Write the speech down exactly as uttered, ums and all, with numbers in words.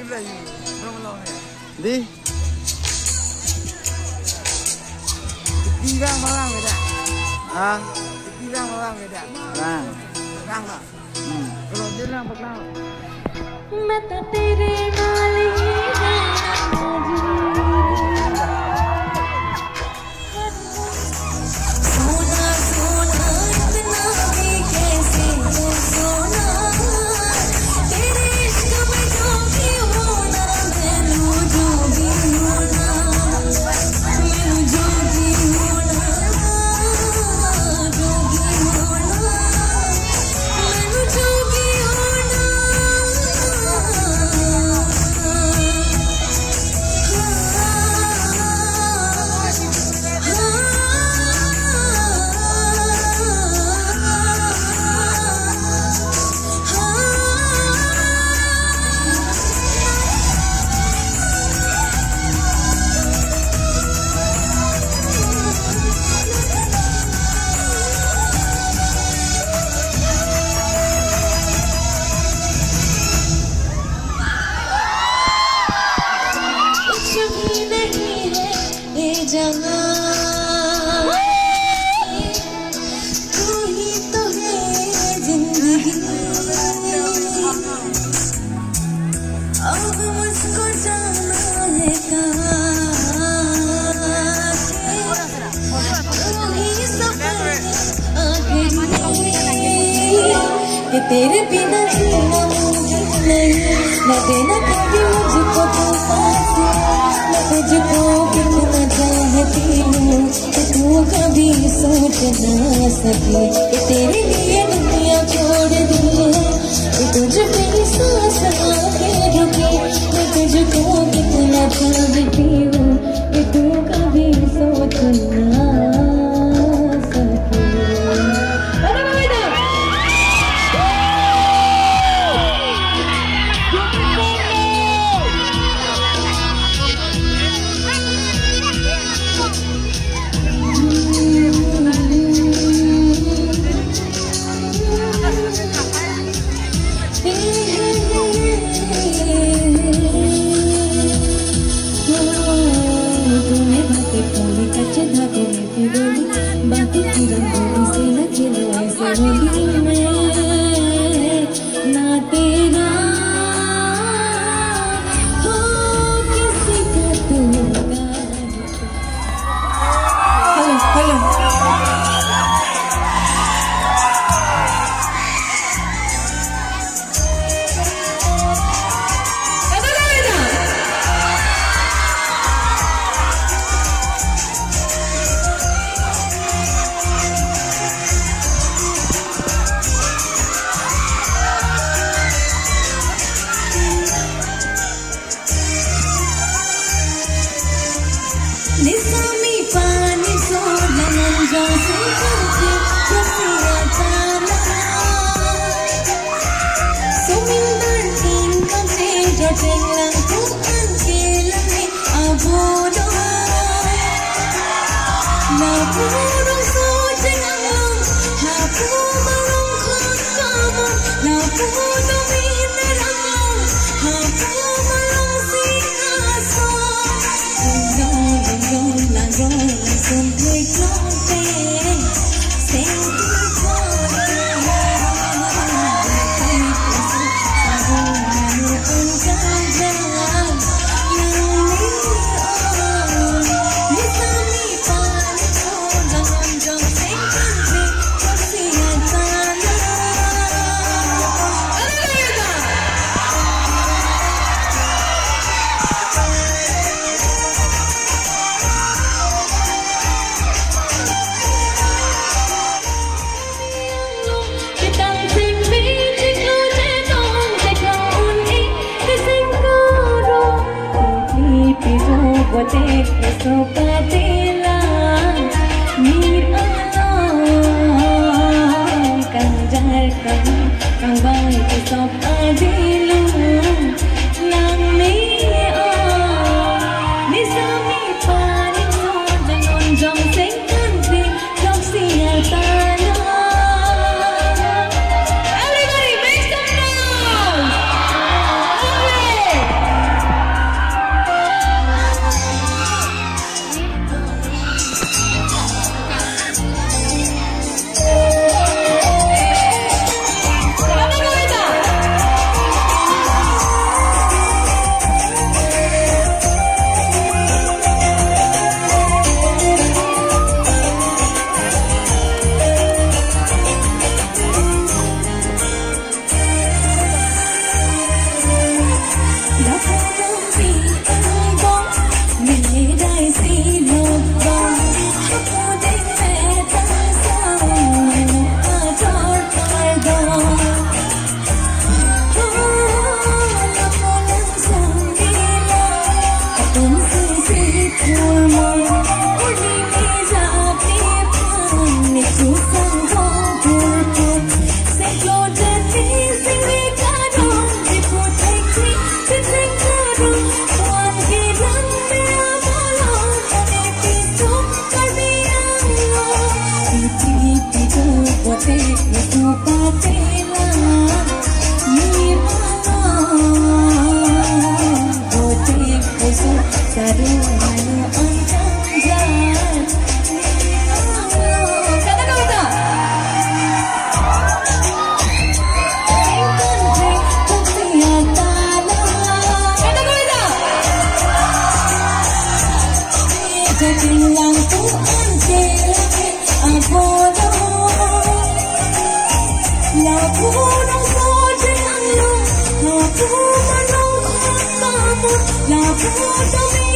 Di. Pirang malang beda. Ah, Pirang malang beda. lang. Pirang lah. Hmm. Kalau dia lang paglang. मैं तो तेरे नाल ही रहना सोना सोना इतना भी कैसे हो सोना तेरे इश्क में जो भी होना मैनू जो भी होना मैनू जो भी होना जो भी होना मैनू जो भी होना कुछ भी नहीं है ये जहां तू ही तो है जिंदगी अब मुझको जाना है कहाँ तू ही सफर आखिरी कि तेरे बिना जीना मुमकिन नहीं न देना कभी मुझको तू पास मैं तुझको कितना चाहती हूँ कि तू कभी सोच ना सके कि तेरे लिए दुनिया छोड़ दी है कि तुझ पे ही सांस आके रुकी मैं तुझको कितना चाहती हूँ कि तू कभी सोच ना सके निसामी पानी सोना मंजा से करके रसिया ताला सुमिंदर तीन कमे जटेला तू अंकेल में अबोलो ना पूरो सोच ना हा पूरो खामो ना पूरो मेरा हा पूरो सिंहासो Rolla, rolla, sempre con te, sempre con te. Sabonano un cangia, mi sa mi pane sola, non già sempre così atana. Bote eso patela mir alam kanjar kan kang bai esok adilu nang mi a nisami pani so danon jong sing country jong sia tana everybody make some noise okay देखूं तो